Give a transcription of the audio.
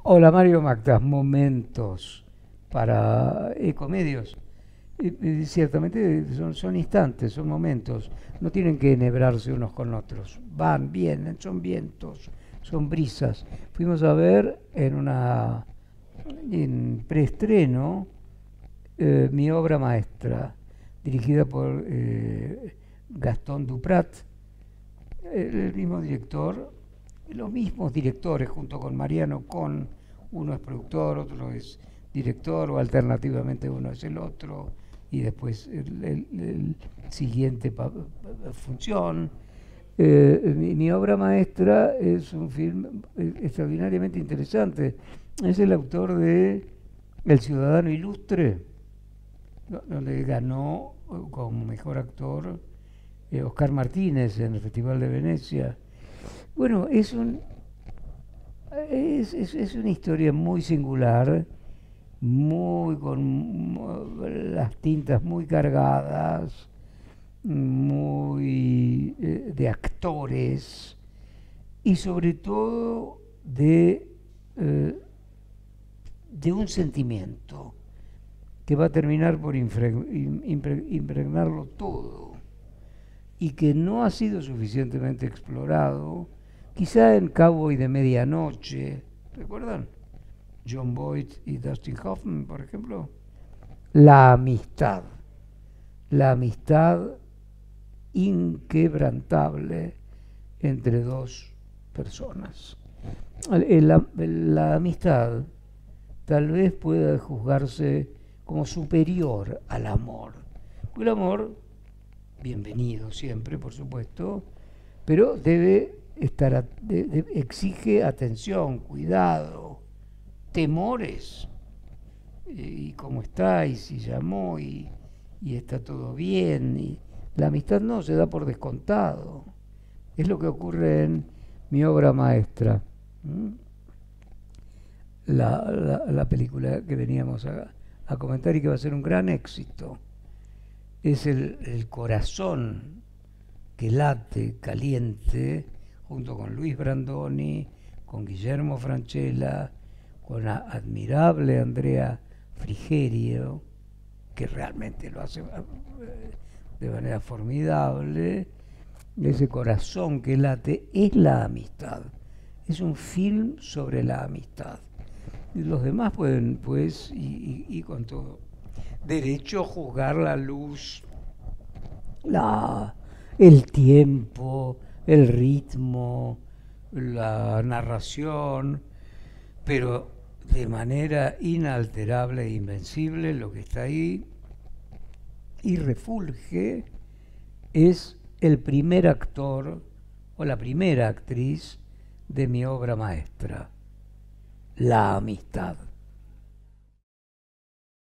Hola Mario Mactas, momentos para Ecomedios. Ciertamente son instantes, son momentos, no tienen que enhebrarse unos con otros. Van, vienen, son vientos, son brisas. Fuimos a ver en preestreno mi obra maestra, dirigida por Gastón Duprat, el mismo director, los mismos directores junto con Mariano Con, uno es productor, otro es director o alternativamente uno es el otro y después el siguiente función. Mi obra maestra es un film extraordinariamente interesante. Es el autor de El Ciudadano Ilustre, donde ganó como mejor actor Oscar Martínez en el Festival de Venecia. Bueno, es una historia muy singular, muy con las tintas muy cargadas, muy de actores y sobre todo de un sentimiento que va a terminar por impregnarlo todo y que no ha sido suficientemente explorado, quizá en Cowboy de Medianoche, ¿recuerdan? John Boyd y Dustin Hoffman, por ejemplo. La amistad, la amistad inquebrantable entre dos personas. La amistad tal vez pueda juzgarse como superior al amor. El amor, bienvenido siempre, por supuesto, pero debe estar, exige atención, cuidado, temores, y cómo está, y si llamó, y está todo bien. Y la amistad no, se da por descontado. Es lo que ocurre en mi obra maestra. ¿Mm? La película que veníamos a comentar y que va a ser un gran éxito. Es el corazón que late caliente junto con Luis Brandoni, con Guillermo Francella, con la admirable Andrea Frigerio, que realmente lo hace de manera formidable. Ese corazón que late es la amistad. Es un film sobre la amistad. Y los demás pueden, pues, y con todo derecho, juzgar la luz, la, el tiempo, el ritmo, la narración, pero de manera inalterable e invencible lo que está ahí y refulge es el primer actor o la primera actriz de mi obra maestra, la amistad.